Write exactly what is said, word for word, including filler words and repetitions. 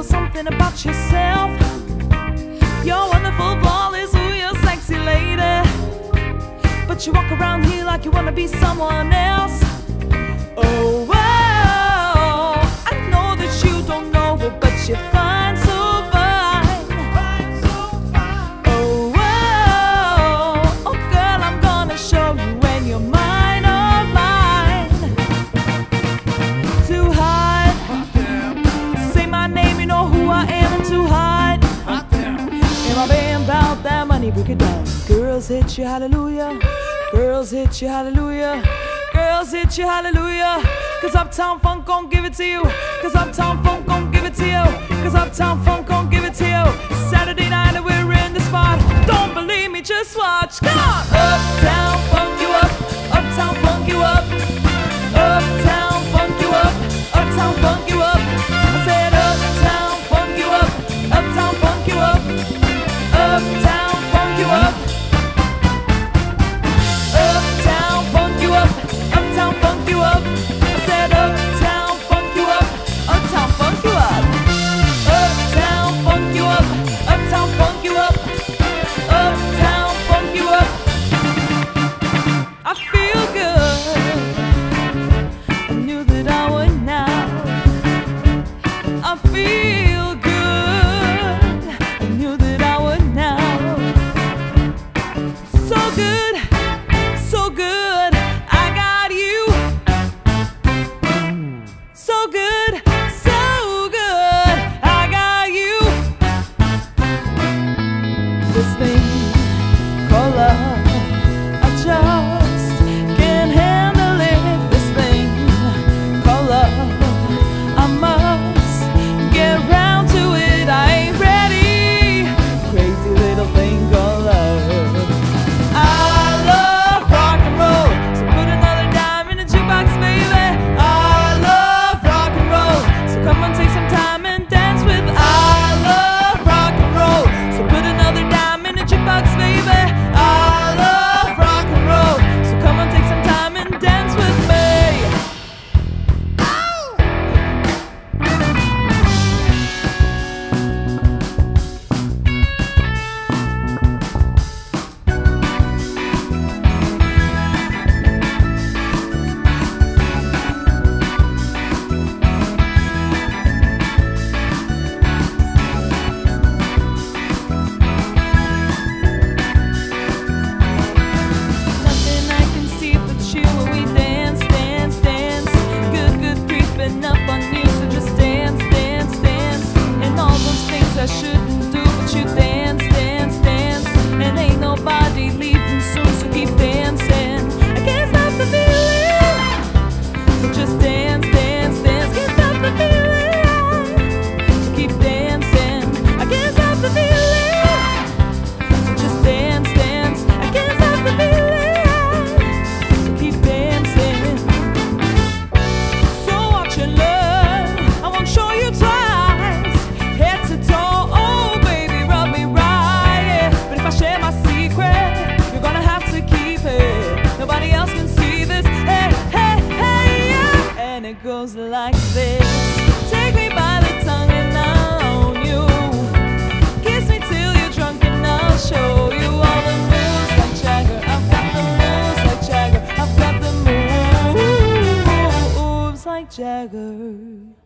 little something about yourself. You're wonderful, flawless, ooh, you're sexy lady. But you walk around here like you wanna be someone else. Oh, wow, I know that you don't know it, but you're fine, so fine. Oh, wow, oh girl, I'm gonna show you when you're mine, oh mine. Too hot, say my name, you know who I am, I'm too hot. Am I being about that money, break it down. Girls hit you, hallelujah. Girls hit you, hallelujah. Girls hit you, hallelujah. Cause Uptown Funk gon' give it to you. Cause Uptown Funk gon' give it to you. Cause Uptown Funk gon' give it to you. Saturday night and we're in the spot. Don't believe me, just watch. Come on! Uptown Funk you up. Uptown Funk you up. Uptown Funk you up. Uptown Funk you up. I said Uptown Funk you up. Uptown Funk you up. Uptown Funk you up. Uptown Funk you up. Uptown Funk you up. I said Uptown Funk you up. Uptown Funk you up. Uptown Funk you up. Uptown Funk you up. Uptown Funk you up. I feel good. I knew that I would now. I feel good. I knew that I would now. So good, so good. I got you. So good, so good. I got you. This thing called love, I just can't handle it. This thing called love, I must get round to it. I ain't ready. Crazy little thing called love. I love rock and roll, so put another dime in the jukebox, baby. I love rock and roll, so come on, take some time and dance with. I love rock and roll, so put another dime in the jukebox, baby. I love rock and roll, so come on, take some time and dance with me. Nothing I can see but you when we dance, dance, dance. Good, good creeping up on you, so just dance, dance, dance. And all those things I shouldn't do, but you dance, dance, dance. And ain't nobody leaving soon, so keep dancing. I can't stop the feeling, so just dance, dance, dance. Can't stop the feeling, so keep dancing. I can't stop the feeling, so just dance, dance. I can't stop the feeling, so keep dancing. So watch and learn, I won't show you twice. Head to toe, oh baby, rub me right, yeah. But if I share my secret, you're gonna have to keep it. Nobody else can see this, hey, hey, hey, yeah. And it goes like this. Take me by the tongue and I'll own you. Kiss me till you're drunk and I'll show you all the moves like Jagger. I've got the moves like Jagger. I've got the moves like Jagger.